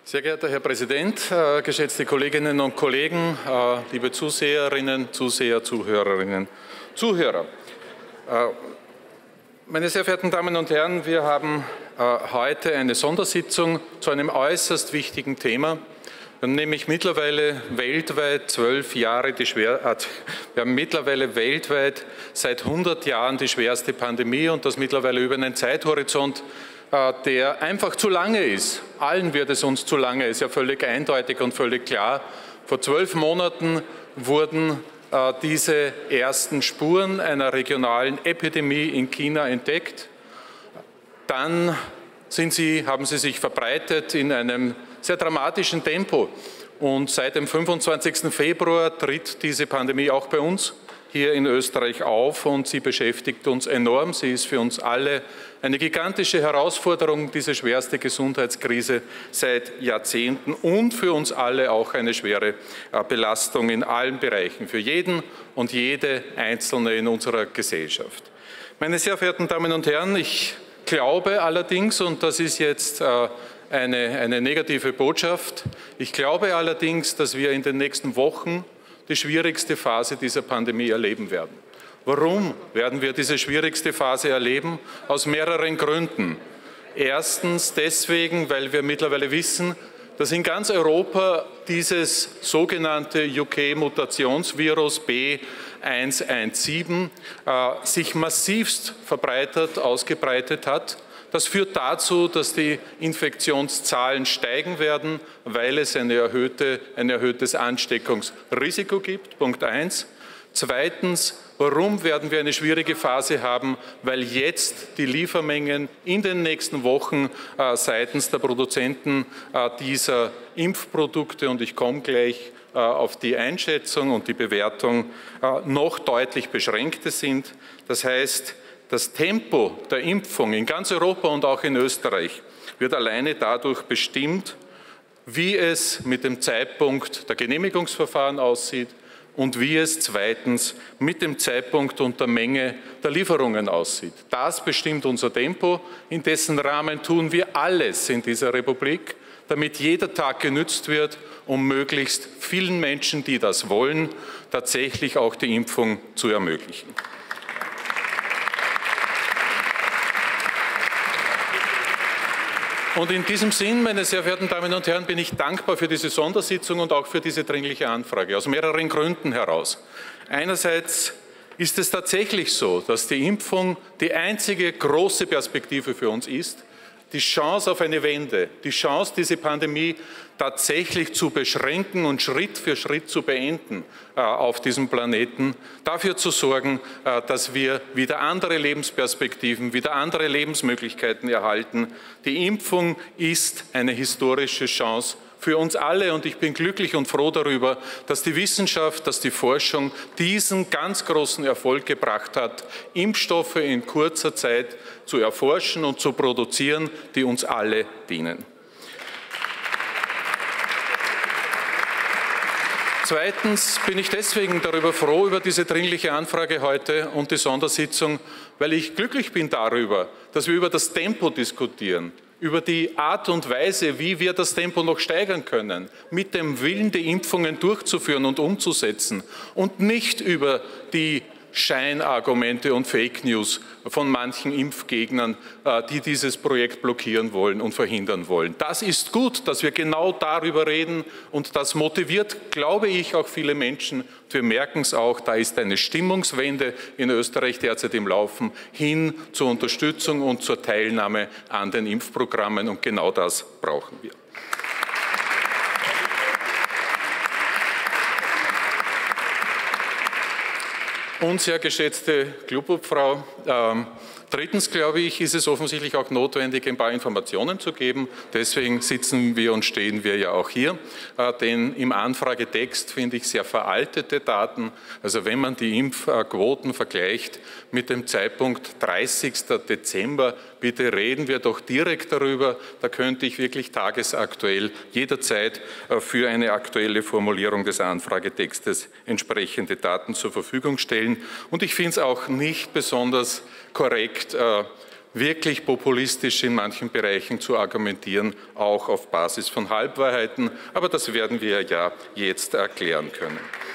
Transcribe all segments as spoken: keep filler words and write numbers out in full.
Sehr geehrter Herr Präsident, äh, geschätzte Kolleginnen und Kollegen, äh, liebe Zuseherinnen, Zuseher, Zuhörerinnen, Zuhörer. Äh, meine sehr verehrten Damen und Herren, wir haben äh, heute eine Sondersitzung zu einem äußerst wichtigen Thema. Wir haben nämlich mittlerweile weltweit zwölf Jahre die schwer, äh, wir haben mittlerweile weltweit seit hundert Jahren die schwerste Pandemie und das mittlerweile über einen Zeithorizont, der einfach zu lange ist. Allen wird es uns zu lange, ist ja völlig eindeutig und völlig klar. Vor zwölf Monaten wurden äh, diese ersten Spuren einer regionalen Epidemie in China entdeckt. Dann sind sie, haben sie sich verbreitet in einem sehr dramatischen Tempo. Und seit dem fünfundzwanzigsten Februar tritt diese Pandemie auch bei uns hier in Österreich auf und sie beschäftigt uns enorm. Sie ist für uns alle eine gigantische Herausforderung, diese schwerste Gesundheitskrise seit Jahrzehnten und für uns alle auch eine schwere Belastung in allen Bereichen, für jeden und jede Einzelne in unserer Gesellschaft. Meine sehr verehrten Damen und Herren, ich glaube allerdings, und das ist jetzt eine, eine negative Botschaft, ich glaube allerdings, dass wir in den nächsten Wochen die schwierigste Phase dieser Pandemie erleben werden. Warum werden wir diese schwierigste Phase erleben? Aus mehreren Gründen. Erstens deswegen, weil wir mittlerweile wissen, dass in ganz Europa dieses sogenannte U K-Mutationsvirus B eins eins sieben äh, sich massivst verbreitert, ausgebreitet hat. Das führt dazu, dass die Infektionszahlen steigen werden, weil es eine erhöhte, ein erhöhtes Ansteckungsrisiko gibt. Punkt eins. Zweitens, warum werden wir eine schwierige Phase haben? Weil jetzt die Liefermengen in den nächsten Wochen äh, seitens der Produzenten äh, dieser Impfprodukte, und ich komme gleich äh, auf die Einschätzung und die Bewertung, äh, noch deutlich beschränkter sind. Das heißt, das Tempo der Impfung in ganz Europa und auch in Österreich wird alleine dadurch bestimmt, wie es mit dem Zeitpunkt der Genehmigungsverfahren aussieht und wie es zweitens mit dem Zeitpunkt und der Menge der Lieferungen aussieht. Das bestimmt unser Tempo. In dessen Rahmen tun wir alles in dieser Republik, damit jeder Tag genützt wird, um möglichst vielen Menschen, die das wollen, tatsächlich auch die Impfung zu ermöglichen. Und in diesem Sinn, meine sehr verehrten Damen und Herren, bin ich dankbar für diese Sondersitzung und auch für diese dringliche Anfrage, aus mehreren Gründen heraus. Einerseits ist es tatsächlich so, dass die Impfung die einzige große Perspektive für uns ist, die Chance auf eine Wende, die Chance, diese Pandemie tatsächlich zu beschränken und Schritt für Schritt zu beenden äh, auf diesem Planeten, dafür zu sorgen, äh, dass wir wieder andere Lebensperspektiven, wieder andere Lebensmöglichkeiten erhalten. Die Impfung ist eine historische Chance für uns alle und ich bin glücklich und froh darüber, dass die Wissenschaft, dass die Forschung diesen ganz großen Erfolg gebracht hat, Impfstoffe in kurzer Zeit zu erforschen und zu produzieren, die uns alle dienen. Zweitens bin ich deswegen darüber froh, über diese dringliche Anfrage heute und die Sondersitzung, weil ich glücklich bin darüber, dass wir über das Tempo diskutieren, über die Art und Weise, wie wir das Tempo noch steigern können, mit dem Willen, die Impfungen durchzuführen und umzusetzen und nicht über die Scheinargumente und Fake News von manchen Impfgegnern, die dieses Projekt blockieren wollen und verhindern wollen. Das ist gut, dass wir genau darüber reden und das motiviert, glaube ich, auch viele Menschen. Wir merken es auch, da ist eine Stimmungswende in Österreich derzeit im Laufen hin zur Unterstützung und zur Teilnahme an den Impfprogrammen und genau das brauchen wir. Und sehr geschätzte Klubobfrau, ähm, drittens, glaube ich, ist es offensichtlich auch notwendig, ein paar Informationen zu geben. Deswegen sitzen wir und stehen wir ja auch hier. Äh, denn im Anfragetext finde ich sehr veraltete Daten. Also wenn man die Impfquoten vergleicht mit dem Zeitpunkt dreißigster Dezember, bitte reden wir doch direkt darüber. Da könnte ich wirklich tagesaktuell jederzeit äh, für eine aktuelle Formulierung des Anfragetextes entsprechende Daten zur Verfügung stellen. Und ich finde es auch nicht besonders korrekt, wirklich populistisch in manchen Bereichen zu argumentieren, auch auf Basis von Halbwahrheiten. Aber das werden wir ja jetzt erklären können.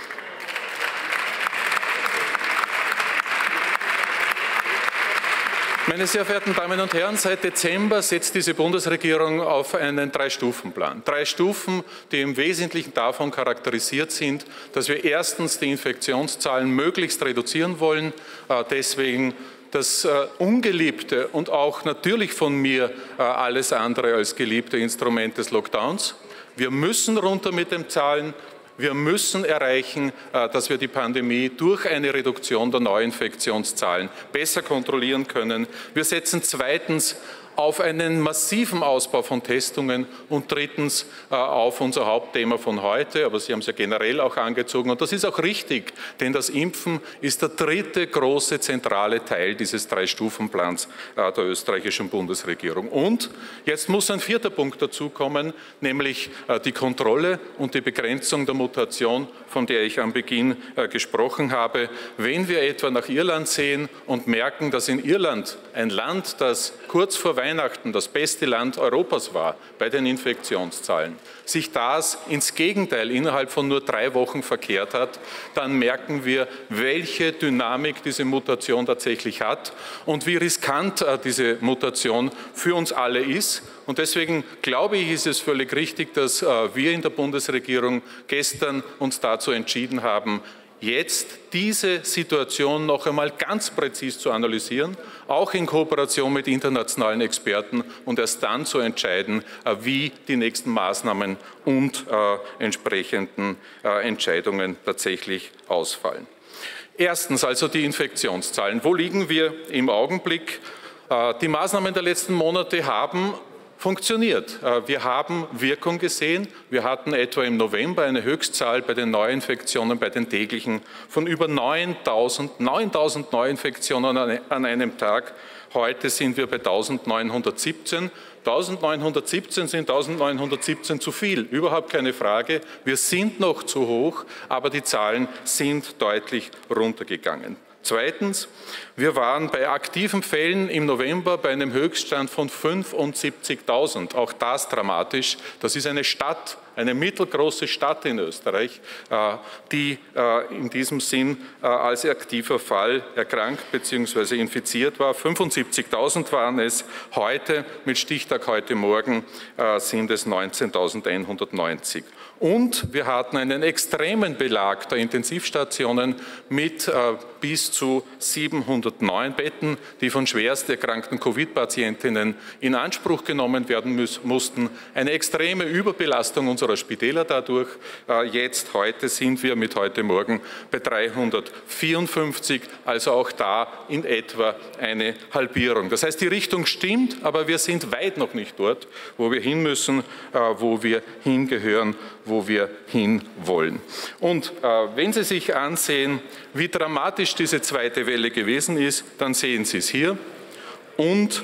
Meine sehr verehrten Damen und Herren, seit Dezember setzt diese Bundesregierung auf einen Drei-Stufen-Plan. Drei Stufen, die im Wesentlichen davon charakterisiert sind, dass wir erstens die Infektionszahlen möglichst reduzieren wollen, deswegen das ungeliebte und auch natürlich von mir alles andere als geliebte Instrument des Lockdowns. Wir müssen runter mit den Zahlen. Wir müssen erreichen, dass wir die Pandemie durch eine Reduktion der Neuinfektionszahlen besser kontrollieren können. Wir setzen zweitens auf einen massiven Ausbau von Testungen und drittens äh, auf unser Hauptthema von heute, aber Sie haben es ja generell auch angezogen und das ist auch richtig, denn das Impfen ist der dritte große zentrale Teil dieses Drei-Stufen-Plans äh, der österreichischen Bundesregierung. Und jetzt muss ein vierter Punkt dazukommen, nämlich äh, die Kontrolle und die Begrenzung der Mutation, von der ich am Beginn äh, gesprochen habe. Wenn wir etwa nach Irland sehen und merken, dass in Irland ein Land, das kurz vor Weihnachten das beste Land Europas war bei den Infektionszahlen, sich das ins Gegenteil innerhalb von nur drei Wochen verkehrt hat, dann merken wir, welche Dynamik diese Mutation tatsächlich hat und wie riskant äh, diese Mutation für uns alle ist. Und deswegen glaube ich, ist es völlig richtig, dass äh, wir in der Bundesregierung gestern uns dazu entschieden haben, jetzt diese Situation noch einmal ganz präzise zu analysieren, auch in Kooperation mit internationalen Experten und erst dann zu entscheiden, wie die nächsten Maßnahmen und äh, entsprechenden äh, Entscheidungen tatsächlich ausfallen. Erstens also die Infektionszahlen. Wo liegen wir im Augenblick? Äh, die Maßnahmen der letzten Monate haben funktioniert. Wir haben Wirkung gesehen. Wir hatten etwa im November eine Höchstzahl bei den Neuinfektionen, bei den täglichen von über neuntausend Neuinfektionen an einem Tag. Heute sind wir bei eintausendneunhundertsiebzehn. eintausendneunhundertsiebzehn sind eintausendneunhundertsiebzehn zu viel, überhaupt keine Frage. Wir sind noch zu hoch, aber die Zahlen sind deutlich runtergegangen. Zweitens, wir waren bei aktiven Fällen im November bei einem Höchststand von fünfundsiebzigtausend. Auch das dramatisch. Das ist eine Stadt, eine mittelgroße Stadt in Österreich, die in diesem Sinn als aktiver Fall erkrankt bzw. infiziert war. fünfundsiebzigtausend waren es. Heute, mit Stichtag heute Morgen, sind es neunzehntausendeinhundertneunzig. Und wir hatten einen extremen Belag der Intensivstationen mit äh, bis zu siebenhundertneun Betten, die von schwerst erkrankten Covid-Patientinnen in Anspruch genommen werden müß, mussten. Eine extreme Überbelastung unserer Spitäler dadurch. Äh, jetzt, heute sind wir mit heute Morgen bei dreihundertvierundfünfzig, also auch da in etwa eine Halbierung. Das heißt, die Richtung stimmt, aber wir sind weit noch nicht dort, wo wir hin müssen, äh, wo wir hingehören, wo wir hinwollen. Und äh, wenn Sie sich ansehen, wie dramatisch diese zweite Welle gewesen ist, dann sehen Sie es hier. Und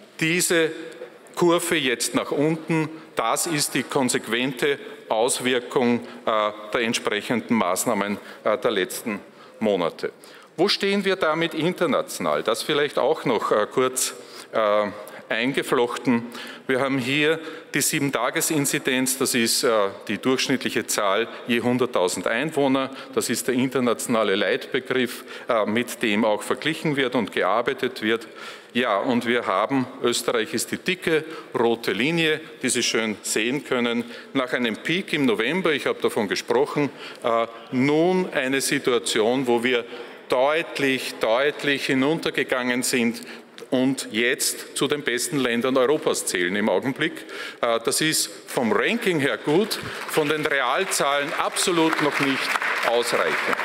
diese Kurve jetzt nach unten, das ist die konsequente Auswirkung äh, der entsprechenden Maßnahmen äh, der letzten Monate. Wo stehen wir damit international? Das vielleicht auch noch äh, kurz äh, eingeflochten. Wir haben hier die Sieben-Tages-Inzidenz, das ist äh, die durchschnittliche Zahl je hunderttausend Einwohner. Das ist der internationale Leitbegriff, äh, mit dem auch verglichen wird und gearbeitet wird. Ja, und wir haben, Österreich ist die dicke rote Linie, die Sie schön sehen können, nach einem Peak im November, ich habe davon gesprochen, äh, nun eine Situation, wo wir deutlich, deutlich hinuntergegangen sind und jetzt zu den besten Ländern Europas zählen im Augenblick. Das ist vom Ranking her gut, von den Realzahlen absolut noch nicht ausreichend.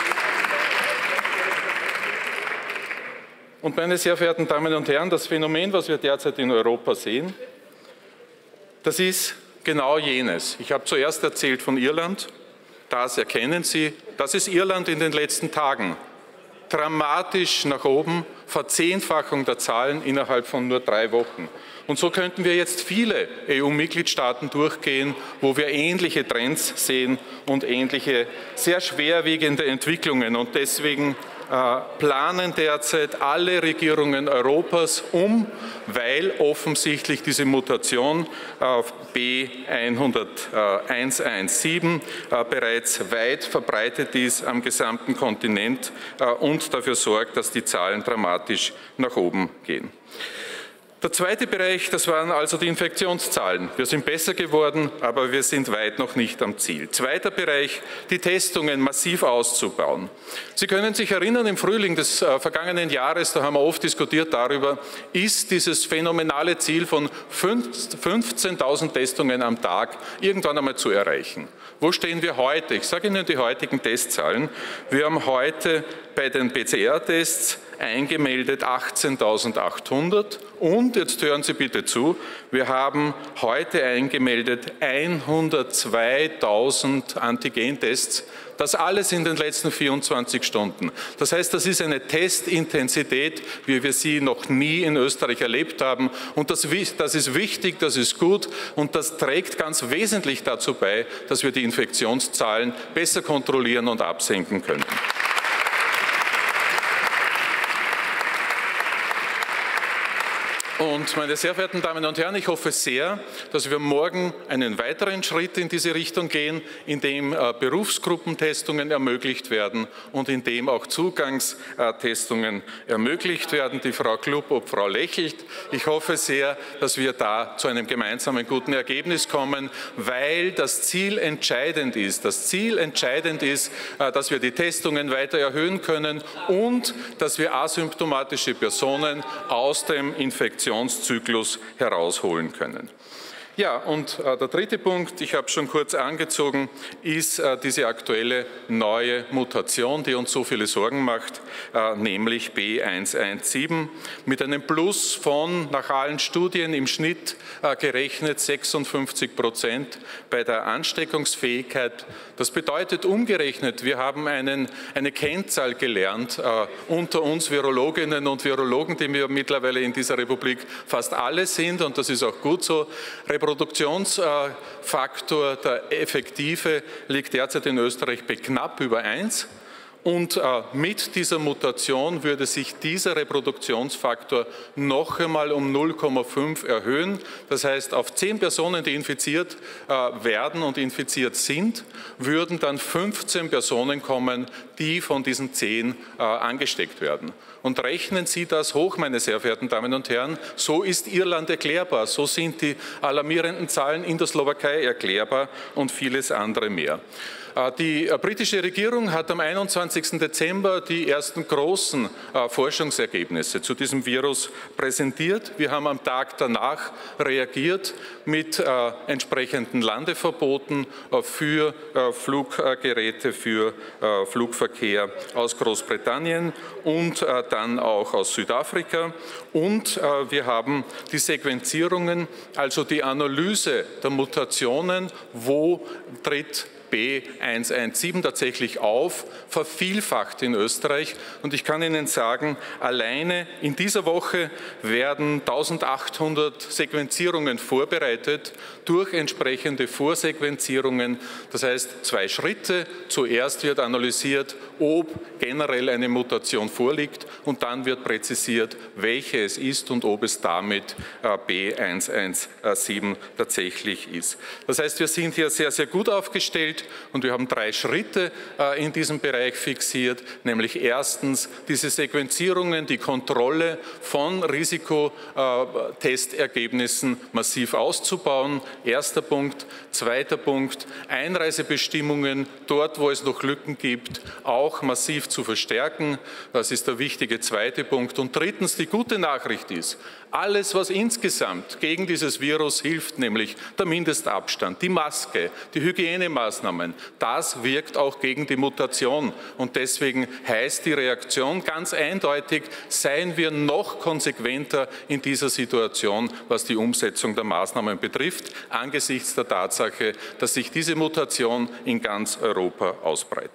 Und meine sehr verehrten Damen und Herren, das Phänomen, was wir derzeit in Europa sehen, das ist genau jenes. Ich habe zuerst erzählt von Irland, das erkennen Sie, das ist Irland in den letzten Tagen. Dramatisch nach oben, Verzehnfachung der Zahlen innerhalb von nur drei Wochen. Und so könnten wir jetzt viele E U-Mitgliedstaaten durchgehen, wo wir ähnliche Trends sehen und ähnliche sehr schwerwiegende Entwicklungen. Und deswegen planen derzeit alle Regierungen Europas um, weil offensichtlich diese Mutation B eins eins sieben bereits weit verbreitet ist am gesamten Kontinent und dafür sorgt, dass die Zahlen dramatisch nach oben gehen. Der zweite Bereich, das waren also die Infektionszahlen. Wir sind besser geworden, aber wir sind weit noch nicht am Ziel. Zweiter Bereich, die Testungen massiv auszubauen. Sie können sich erinnern, im Frühling des äh, vergangenen Jahres, da haben wir oft diskutiert darüber, ist dieses phänomenale Ziel von fünfzehntausend Testungen am Tag irgendwann einmal zu erreichen. Wo stehen wir heute? Ich sage Ihnen die heutigen Testzahlen. Wir haben heute bei den P C R-Tests eingemeldet achtzehntausendachthundert und, jetzt hören Sie bitte zu, wir haben heute eingemeldet hundertzweitausend Antigentests. Das alles in den letzten vierundzwanzig Stunden. Das heißt, das ist eine Testintensität, wie wir sie noch nie in Österreich erlebt haben. Und das, das ist wichtig, das ist gut und das trägt ganz wesentlich dazu bei, dass wir die Infektionszahlen besser kontrollieren und absenken können. Und meine sehr verehrten Damen und Herren, ich hoffe sehr, dass wir morgen einen weiteren Schritt in diese Richtung gehen, in dem äh, Berufsgruppentestungen ermöglicht werden und in dem auch Zugangstestungen ermöglicht werden. Die Frau Klupp, Frau lächelt. Ich hoffe sehr, dass wir da zu einem gemeinsamen guten Ergebnis kommen, weil das Ziel entscheidend ist. Das Ziel entscheidend ist, äh, dass wir die Testungen weiter erhöhen können und dass wir asymptomatische Personen aus dem Infektionszyklus herausholen können. Ja, und äh, der dritte Punkt, ich habe es schon kurz angezogen, ist äh, diese aktuelle neue Mutation, die uns so viele Sorgen macht, äh, nämlich B eins eins sieben mit einem Plus von, nach allen Studien im Schnitt äh, gerechnet, sechsundfünfzig Prozent bei der Ansteckungsfähigkeit. Das bedeutet umgerechnet, wir haben einen, eine Kennzahl gelernt äh, unter uns Virologinnen und Virologen, die wir mittlerweile in dieser Republik fast alle sind, und das ist auch gut so. Reproduktionsfaktor, der effektive, liegt derzeit in Österreich bei knapp über eins. Und äh, mit dieser Mutation würde sich dieser Reproduktionsfaktor noch einmal um null Komma fünf erhöhen. Das heißt, auf zehn Personen, die infiziert äh, werden und infiziert sind, würden dann fünfzehn Personen kommen, die von diesen zehn äh, angesteckt werden. Und rechnen Sie das hoch, meine sehr verehrten Damen und Herren, so ist Irland erklärbar, so sind die alarmierenden Zahlen in der Slowakei erklärbar und vieles andere mehr. Die britische Regierung hat am einundzwanzigsten Dezember die ersten großen Forschungsergebnisse zu diesem Virus präsentiert. Wir haben am Tag danach reagiert mit entsprechenden Landeverboten für Fluggeräte, für Flugverkehr aus Großbritannien und dann auch aus Südafrika. Und wir haben die Sequenzierungen, also die Analyse der Mutationen, wo tritt B eins eins sieben tatsächlich auf, vervielfacht in Österreich. Und ich kann Ihnen sagen, alleine in dieser Woche werden eintausendachthundert Sequenzierungen vorbereitet durch entsprechende Vorsequenzierungen. Das heißt, zwei Schritte. Zuerst wird analysiert, ob generell eine Mutation vorliegt, und dann wird präzisiert, welche es ist und ob es damit B eins eins sieben tatsächlich ist. Das heißt, wir sind hier sehr, sehr gut aufgestellt. Und wir haben drei Schritte äh, in diesem Bereich fixiert, nämlich erstens diese Sequenzierungen, die Kontrolle von Risikotestergebnissen massiv auszubauen. Erster Punkt. Zweiter Punkt, Einreisebestimmungen dort, wo es noch Lücken gibt, auch massiv zu verstärken. Das ist der wichtige zweite Punkt. Und drittens, die gute Nachricht ist, alles, was insgesamt gegen dieses Virus hilft, nämlich der Mindestabstand, die Maske, die Hygienemaßnahmen, das wirkt auch gegen die Mutation. Und deswegen heißt die Reaktion ganz eindeutig, seien wir noch konsequenter in dieser Situation, was die Umsetzung der Maßnahmen betrifft, angesichts der Tatsache, dass sich diese Mutation in ganz Europa ausbreitet.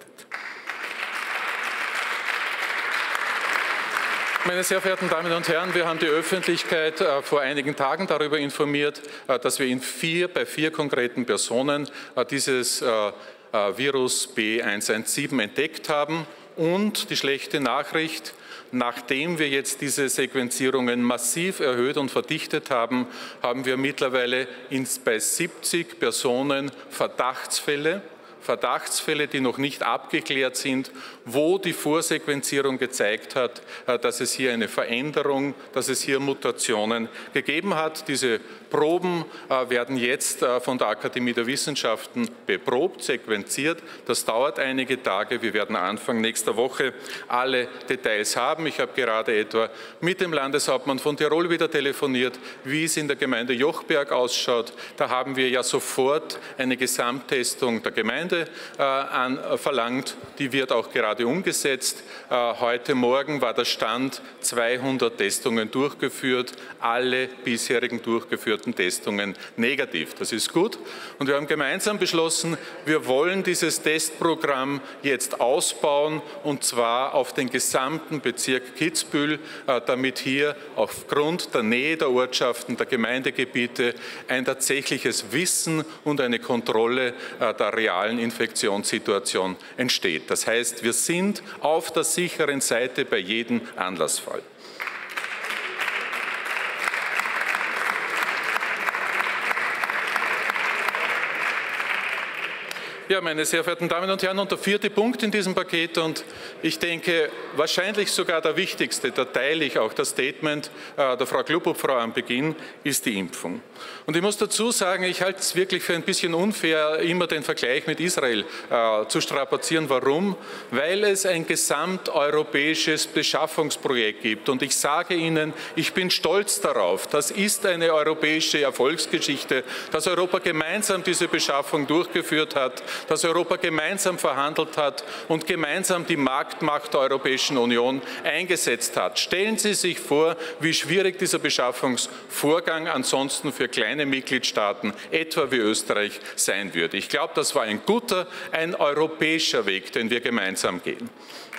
Meine sehr verehrten Damen und Herren, wir haben die Öffentlichkeit äh, vor einigen Tagen darüber informiert, äh, dass wir in vier, bei vier konkreten Personen äh, dieses äh, äh, Virus B eins eins sieben entdeckt haben. Und die schlechte Nachricht: Nachdem wir jetzt diese Sequenzierungen massiv erhöht und verdichtet haben, haben wir mittlerweile bei siebzig Personen Verdachtsfälle, Verdachtsfälle, die noch nicht abgeklärt sind, wo die Vorsequenzierung gezeigt hat, dass es hier eine Veränderung, dass es hier Mutationen gegeben hat. Diese Proben werden jetzt von der Akademie der Wissenschaften beprobt, sequenziert. Das dauert einige Tage. Wir werden Anfang nächster Woche alle Details haben. Ich habe gerade etwa mit dem Landeshauptmann von Tirol wieder telefoniert, wie es in der Gemeinde Jochberg ausschaut. Da haben wir ja sofort eine Gesamttestung der Gemeinde äh, an, äh, verlangt. Die wird auch gerade umgesetzt. Äh, heute Morgen war der Stand zweihundert Testungen durchgeführt, alle bisherigen durchgeführten Testungen negativ. Das ist gut. Und wir haben gemeinsam beschlossen, wir wollen dieses Testprogramm jetzt ausbauen, und zwar auf den gesamten Bezirk Kitzbühel, äh, damit hier aufgrund der Nähe der Ortschaften, der Gemeindegebiete ein tatsächliches Wissen und eine Kontrolle äh, der realen Infektionssituation entsteht. Das heißt, wir sind auf der sicheren Seite bei jedem Anlassfall. Ja, meine sehr verehrten Damen und Herren, und der vierte Punkt in diesem Paket, und ich denke, wahrscheinlich sogar der wichtigste, da teile ich auch das Statement äh, der Frau Klubobfrau am Beginn, ist die Impfung. Und ich muss dazu sagen, ich halte es wirklich für ein bisschen unfair, immer den Vergleich mit Israel äh, zu strapazieren. Warum? Weil es ein gesamteuropäisches Beschaffungsprojekt gibt. Und ich sage Ihnen, ich bin stolz darauf, das ist eine europäische Erfolgsgeschichte, dass Europa gemeinsam diese Beschaffung durchgeführt hat, dass Europa gemeinsam verhandelt hat und gemeinsam die Marktmacht der Europäischen Union eingesetzt hat. Stellen Sie sich vor, wie schwierig dieser Beschaffungsvorgang ansonsten für kleine Mitgliedstaaten, etwa wie Österreich, sein würde. Ich glaube, das war ein guter, ein europäischer Weg, den wir gemeinsam gehen.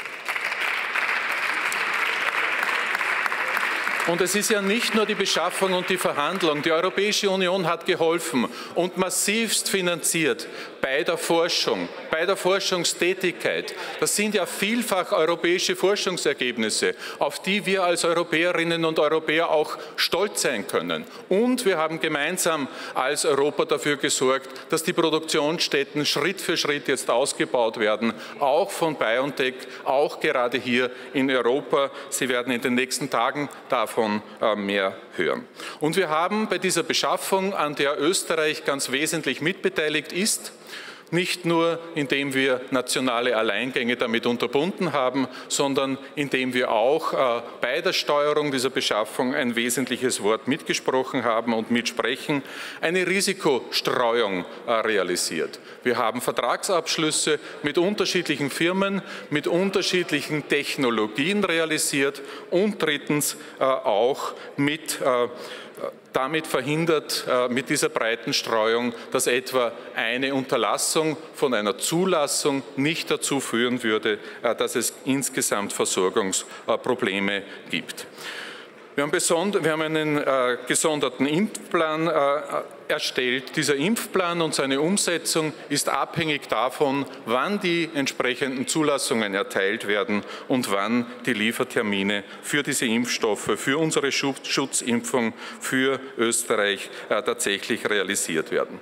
Und es ist ja nicht nur die Beschaffung und die Verhandlung. Die Europäische Union hat geholfen und massivst finanziert bei der Forschung, bei der Forschungstätigkeit. Das sind ja vielfach europäische Forschungsergebnisse, auf die wir als Europäerinnen und Europäer auch stolz sein können. Und wir haben gemeinsam als Europa dafür gesorgt, dass die Produktionsstätten Schritt für Schritt jetzt ausgebaut werden, auch von BioNTech, auch gerade hier in Europa. Sie werden in den nächsten Tagen davon mehr hören. Und wir haben bei dieser Beschaffung, an der Österreich ganz wesentlich mitbeteiligt ist, nicht nur indem wir nationale Alleingänge damit unterbunden haben, sondern indem wir auch äh, bei der Steuerung dieser Beschaffung ein wesentliches Wort mitgesprochen haben und mitsprechen, eine Risikostreuung äh, realisiert. Wir haben Vertragsabschlüsse mit unterschiedlichen Firmen, mit unterschiedlichen Technologien realisiert und drittens äh, auch mit äh, damit verhindert, mit dieser breiten Streuung, dass etwa eine Unterlassung von einer Zulassung nicht dazu führen würde, dass es insgesamt Versorgungsprobleme gibt. Wir haben, wir haben einen äh, gesonderten Impfplan äh, erstellt. Dieser Impfplan und seine Umsetzung ist abhängig davon, wann die entsprechenden Zulassungen erteilt werden und wann die Liefertermine für diese Impfstoffe, für unsere Schutzimpfung für Österreich äh, tatsächlich realisiert werden.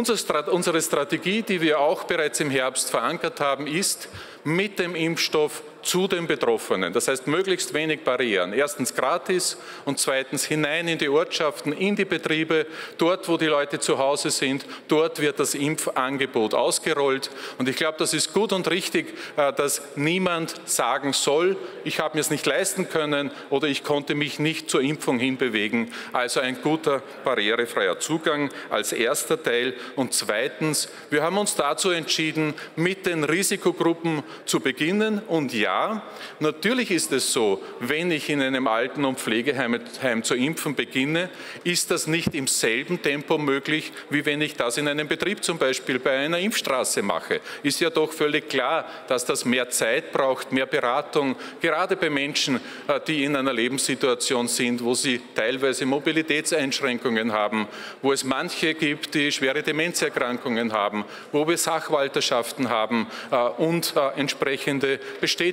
Unsere Strategie, die wir auch bereits im Herbst verankert haben, ist, mit dem Impfstoff zu den Betroffenen. Das heißt, möglichst wenig Barrieren. Erstens gratis und zweitens hinein in die Ortschaften, in die Betriebe, dort, wo die Leute zu Hause sind. Dort wird das Impfangebot ausgerollt. Und ich glaube, das ist gut und richtig, dass niemand sagen soll, ich habe mir es nicht leisten können oder ich konnte mich nicht zur Impfung hinbewegen. Also ein guter, barrierefreier Zugang als erster Teil. Und zweitens, wir haben uns dazu entschieden, mit den Risikogruppen zu beginnen. Und ja, natürlich ist es so, wenn ich in einem Alten- und Pflegeheim Heim zu impfen beginne, ist das nicht im selben Tempo möglich, wie wenn ich das in einem Betrieb zum Beispiel bei einer Impfstraße mache. Ist ja doch völlig klar, dass das mehr Zeit braucht, mehr Beratung, gerade bei Menschen, die in einer Lebenssituation sind, wo sie teilweise Mobilitätseinschränkungen haben, wo es manche gibt, die schwere Demenzerkrankungen haben, wo wir Sachwalterschaften haben und entsprechende Bestätigungen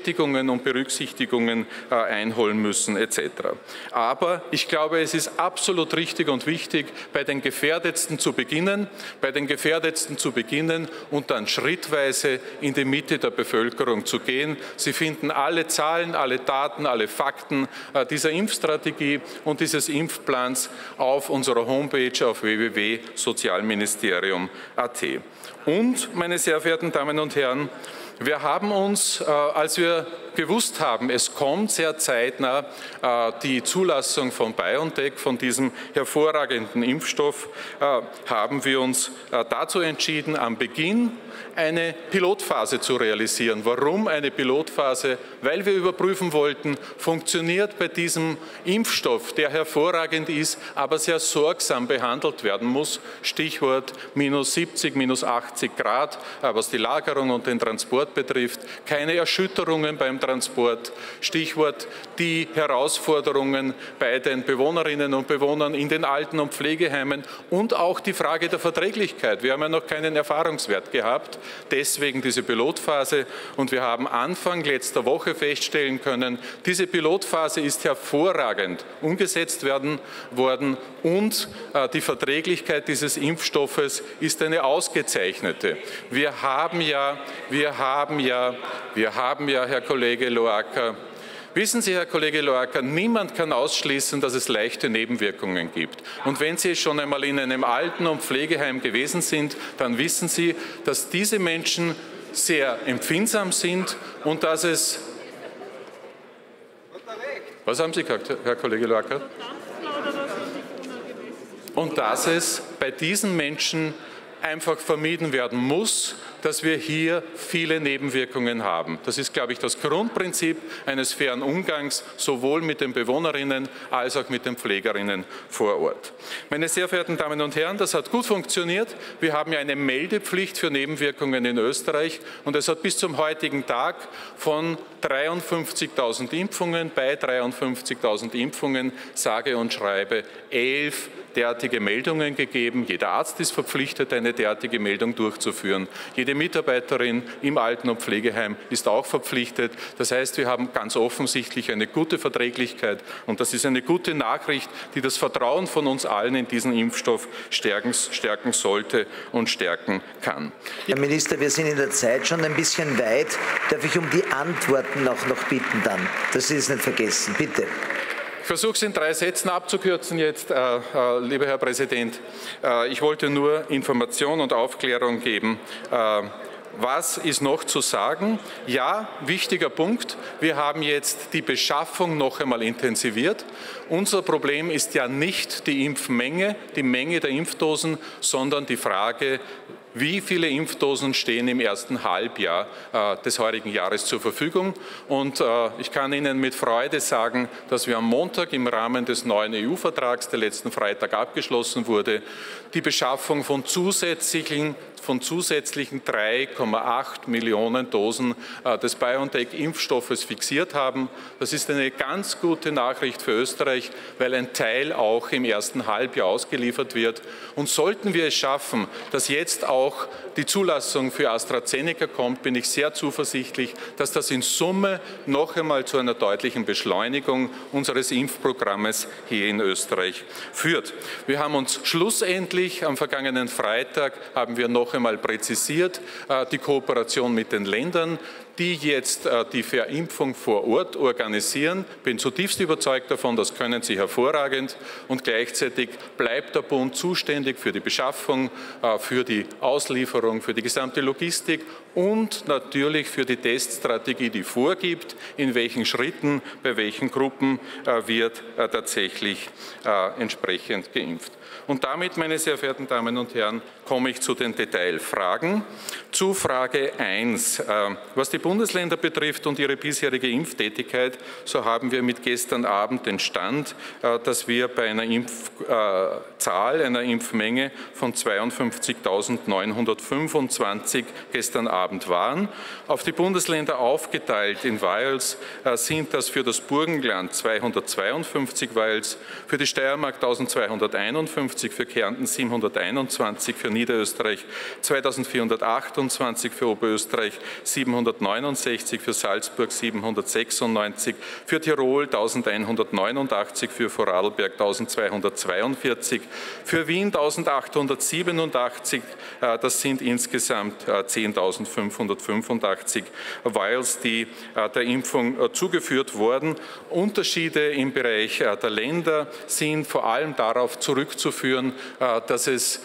Bestätigungen und Berücksichtigungen einholen müssen et cetera. Aber ich glaube, es ist absolut richtig und wichtig, bei den Gefährdetsten zu beginnen, bei den Gefährdetsten zu beginnen und dann schrittweise in die Mitte der Bevölkerung zu gehen. Sie finden alle Zahlen, alle Daten, alle Fakten dieser Impfstrategie und dieses Impfplans auf unserer Homepage auf w w w punkt sozialministerium punkt a t. Und, meine sehr verehrten Damen und Herren, wir haben uns, äh, als wir gewusst haben, es kommt sehr zeitnah äh, die Zulassung von BioNTech, von diesem hervorragenden Impfstoff, äh, haben wir uns äh, dazu entschieden, am Beginn eine Pilotphase zu realisieren. Warum eine Pilotphase? Weil wir überprüfen wollten, funktioniert bei diesem Impfstoff, der hervorragend ist, aber sehr sorgsam behandelt werden muss, Stichwort minus siebzig, minus achtzig Grad, was die Lagerung und den Transport betrifft, keine Erschütterungen beim Transport, Stichwort die Herausforderungen bei den Bewohnerinnen und Bewohnern in den Alten- und Pflegeheimen und auch die Frage der Verträglichkeit. Wir haben ja noch keinen Erfahrungswert gehabt, deswegen diese Pilotphase und wir haben Anfang letzter Woche feststellen können, diese Pilotphase ist hervorragend umgesetzt werden worden und äh, die Verträglichkeit dieses Impfstoffes ist eine ausgezeichnete. Wir haben ja, wir haben ja, wir haben ja, Herr Kollege Loacker, wissen Sie, Herr Kollege Loacker, niemand kann ausschließen, dass es leichte Nebenwirkungen gibt. Und wenn Sie schon einmal in einem Alten- und Pflegeheim gewesen sind, dann wissen Sie, dass diese Menschen sehr empfindsam sind und dass es... Was haben Sie gesagt, Herr Kollege Loacker? Und dass es bei diesen Menschen einfach vermieden werden muss, dass wir hier viele Nebenwirkungen haben. Das ist, glaube ich, das Grundprinzip eines fairen Umgangs, sowohl mit den Bewohnerinnen als auch mit den Pflegerinnen vor Ort. Meine sehr verehrten Damen und Herren, das hat gut funktioniert. Wir haben ja eine Meldepflicht für Nebenwirkungen in Österreich und es hat bis zum heutigen Tag von dreiundfünfzigtausend Impfungen, bei dreiundfünfzigtausend Impfungen, sage und schreibe, elf derartige Meldungen gegeben. Jeder Arzt ist verpflichtet, eine derartige Meldung durchzuführen. Jede Mitarbeiterin im Alten- und Pflegeheim ist auch verpflichtet. Das heißt, wir haben ganz offensichtlich eine gute Verträglichkeit und das ist eine gute Nachricht, die das Vertrauen von uns allen in diesen Impfstoff stärken, stärken sollte und stärken kann. Herr Minister, wir sind in der Zeit schon ein bisschen weit. Darf ich um die Antworten auch noch bitten dann, dass Sie es nicht vergessen. Bitte. Ich versuche es in drei Sätzen abzukürzen jetzt, äh, äh, lieber Herr Präsident. Äh, ich wollte nur Information und Aufklärung geben. Äh, Was ist noch zu sagen? Ja, wichtiger Punkt. Wir haben jetzt die Beschaffung noch einmal intensiviert. Unser Problem ist ja nicht die Impfmenge, die Menge der Impfdosen, sondern die Frage, wie viele Impfdosen stehen im ersten Halbjahr äh, des heurigen Jahres zur Verfügung. Und äh, ich kann Ihnen mit Freude sagen, dass wir am Montag im Rahmen des neuen E U-Vertrags, der letzten Freitag abgeschlossen wurde, die Beschaffung von zusätzlichen von zusätzlichen drei Komma acht Millionen Dosen äh, des BioNTech-Impfstoffes fixiert haben. Das ist eine ganz gute Nachricht für Österreich, weil ein Teil auch im ersten Halbjahr ausgeliefert wird. Und sollten wir es schaffen, dass jetzt auch die Zulassung für AstraZeneca kommt, bin ich sehr zuversichtlich, dass das in Summe noch einmal zu einer deutlichen Beschleunigung unseres Impfprogrammes hier in Österreich führt. Wir haben uns schlussendlich am vergangenen Freitag haben wir noch einmal präzisiert, die Kooperation mit den Ländern, die jetzt die Verimpfung vor Ort organisieren. Ich bin zutiefst überzeugt davon, das können sie hervorragend. Und gleichzeitig bleibt der Bund zuständig für die Beschaffung, für die Auslieferung, für die gesamte Logistik und natürlich für die Teststrategie, die vorgibt, in welchen Schritten, bei welchen Gruppen wird tatsächlich entsprechend geimpft. Und damit, meine sehr verehrten Damen und Herren, komme ich zu den Detailfragen. Zu Frage eins. Was die Bundesländer betrifft und ihre bisherige Impftätigkeit, so haben wir mit gestern Abend den Stand, dass wir bei einer Impfzahl, einer Impfmenge von zweiundfünfzigtausendneunhundertfünfundzwanzig gestern Abend waren. Auf die Bundesländer aufgeteilt in Vials sind das für das Burgenland zweihundertzweiundfünfzig Vials, für die Steiermark eintausendzweihunderteinundfünfzig zweitausendvierhundertfünfundfünfzig, für Kärnten siebenhunderteinundzwanzig, für Niederösterreich zweitausendvierhundertachtundzwanzig, für Oberösterreich siebenhundertneunundsechzig, für Salzburg siebenhundertsechsundneunzig, für Tirol eintausendeinhundertneunundachtzig, für Vorarlberg eintausendzweihundertzweiundvierzig, für Wien eintausendachthundertsiebenundachtzig, das sind insgesamt zehntausendfünfhundertfünfundachtzig Vials, die der Impfung zugeführt wurden. Unterschiede im Bereich der Länder sind vor allem darauf zurückzuführen, dass es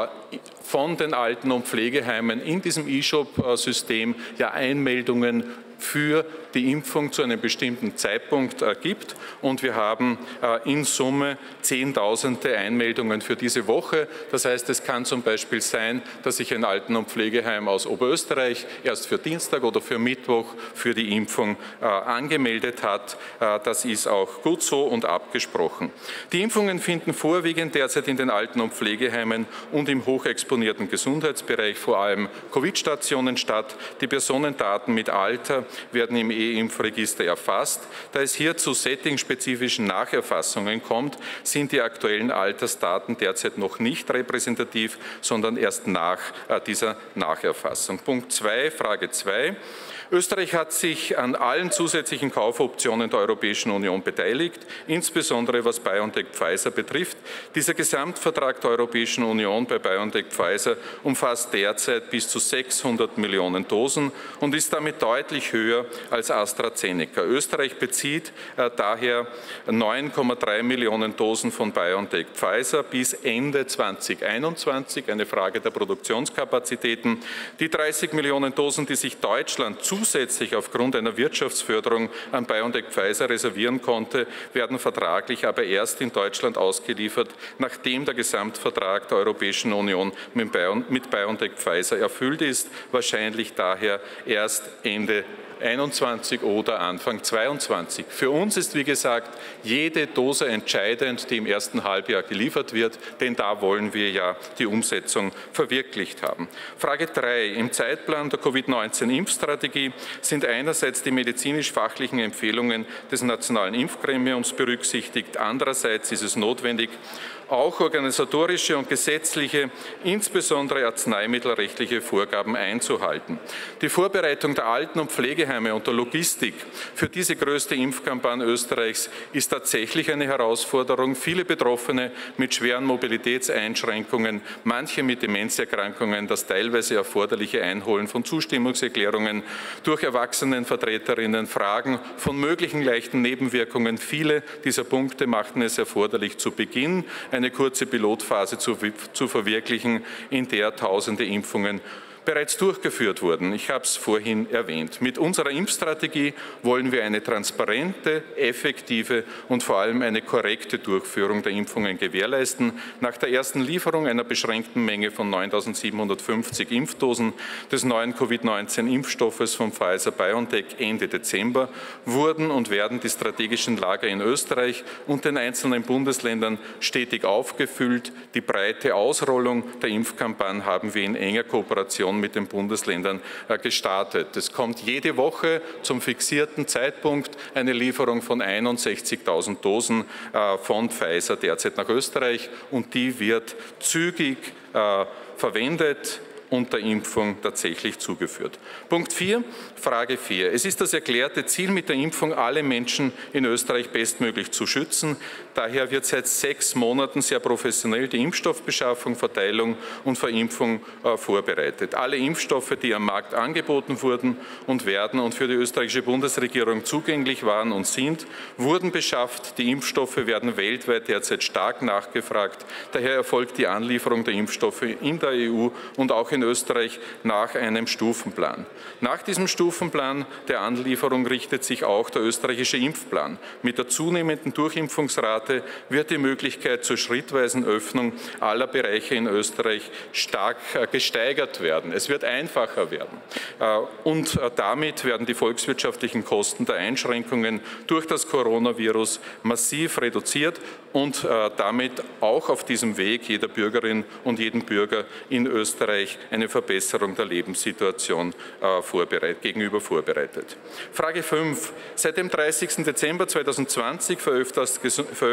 von den Alten- und Pflegeheimen in diesem E-Shop-System ja Einmeldungen für die Impfung zu einem bestimmten Zeitpunkt äh, gibt. Und wir haben äh, in Summe Zehntausende Einmeldungen für diese Woche. Das heißt, es kann zum Beispiel sein, dass sich ein Alten- und Pflegeheim aus Oberösterreich erst für Dienstag oder für Mittwoch für die Impfung äh, angemeldet hat. Äh, das ist auch gut so und abgesprochen. Die Impfungen finden vorwiegend derzeit in den Alten- und Pflegeheimen und im hochexponierten Gesundheitsbereich, vor allem Covid-Stationen, statt. Die Personendaten mit Alter werden im E-Impfregister erfasst. Da es hier zu settingspezifischen Nacherfassungen kommt, sind die aktuellen Altersdaten derzeit noch nicht repräsentativ, sondern erst nach dieser Nacherfassung. Punkt zwei, Frage zwei. Österreich hat sich an allen zusätzlichen Kaufoptionen der Europäischen Union beteiligt, insbesondere was BioNTech Pfizer betrifft. Dieser Gesamtvertrag der Europäischen Union bei BioNTech Pfizer umfasst derzeit bis zu sechshundert Millionen Dosen und ist damit deutlich höher als AstraZeneca. Österreich bezieht äh, daher neun Komma drei Millionen Dosen von BioNTech Pfizer bis Ende zweitausendeinundzwanzig, eine Frage der Produktionskapazitäten. Die dreißig Millionen Dosen, die sich Deutschland zusätzlich aufgrund einer Wirtschaftsförderung an BioNTech Pfizer reservieren konnte, werden vertraglich aber erst in Deutschland ausgeliefert, nachdem der Gesamtvertrag der Europäischen Union mit BioNTech Pfizer erfüllt ist, wahrscheinlich daher erst Ende einundzwanzig oder Anfang zweiundzwanzig. Für uns ist, wie gesagt, jede Dose entscheidend, die im ersten Halbjahr geliefert wird, denn da wollen wir ja die Umsetzung verwirklicht haben. Frage drei. Im Zeitplan der Covid neunzehn Impfstrategie sind einerseits die medizinisch-fachlichen Empfehlungen des Nationalen Impfgremiums berücksichtigt, andererseits ist es notwendig, auch organisatorische und gesetzliche, insbesondere arzneimittelrechtliche Vorgaben einzuhalten. Die Vorbereitung der Alten- und Pflegeheime und der Logistik für diese größte Impfkampagne Österreichs ist tatsächlich eine Herausforderung. Viele Betroffene mit schweren Mobilitätseinschränkungen, manche mit Demenzerkrankungen, das teilweise erforderliche Einholen von Zustimmungserklärungen durch Erwachsenenvertreterinnen, Fragen von möglichen leichten Nebenwirkungen. Viele dieser Punkte machten es erforderlich, zu Beginn eine kurze Pilotphase zu, zu verwirklichen, in der tausende Impfungen bereits durchgeführt wurden. Ich habe es vorhin erwähnt. Mit unserer Impfstrategie wollen wir eine transparente, effektive und vor allem eine korrekte Durchführung der Impfungen gewährleisten. Nach der ersten Lieferung einer beschränkten Menge von neuntausendsiebenhundertfünfzig Impfdosen des neuen Covid neunzehn Impfstoffes von Pfizer-BioNTech Ende Dezember wurden und werden die strategischen Lager in Österreich und den einzelnen Bundesländern stetig aufgefüllt. Die breite Ausrollung der Impfkampagne haben wir in enger Kooperation mit den Bundesländern gestartet. Es kommt jede Woche zum fixierten Zeitpunkt eine Lieferung von einundsechzigtausend Dosen von Pfizer derzeit nach Österreich und die wird zügig verwendet und der Impfung tatsächlich zugeführt. Punkt vier, Frage vier. Es ist das erklärte Ziel mit der Impfung, alle Menschen in Österreich bestmöglich zu schützen. Daher wird seit sechs Monaten sehr professionell die Impfstoffbeschaffung, Verteilung und Verimpfung äh, vorbereitet. Alle Impfstoffe, die am Markt angeboten wurden und werden und für die österreichische Bundesregierung zugänglich waren und sind, wurden beschafft. Die Impfstoffe werden weltweit derzeit stark nachgefragt. Daher erfolgt die Anlieferung der Impfstoffe in der E U und auch in Österreich nach einem Stufenplan. Nach diesem Stufenplan der Anlieferung richtet sich auch der österreichische Impfplan. Mit der zunehmenden Durchimpfungsrate wird die Möglichkeit zur schrittweisen Öffnung aller Bereiche in Österreich stark gesteigert werden. Es wird einfacher werden. Und damit werden die volkswirtschaftlichen Kosten der Einschränkungen durch das Coronavirus massiv reduziert und damit auch auf diesem Weg jeder Bürgerin und jedem Bürger in Österreich eine Verbesserung der Lebenssituation äh, vorbereit, gegenüber vorbereitet. Frage fünf. Seit dem dreißigsten Dezember zweitausendzwanzig veröffentlicht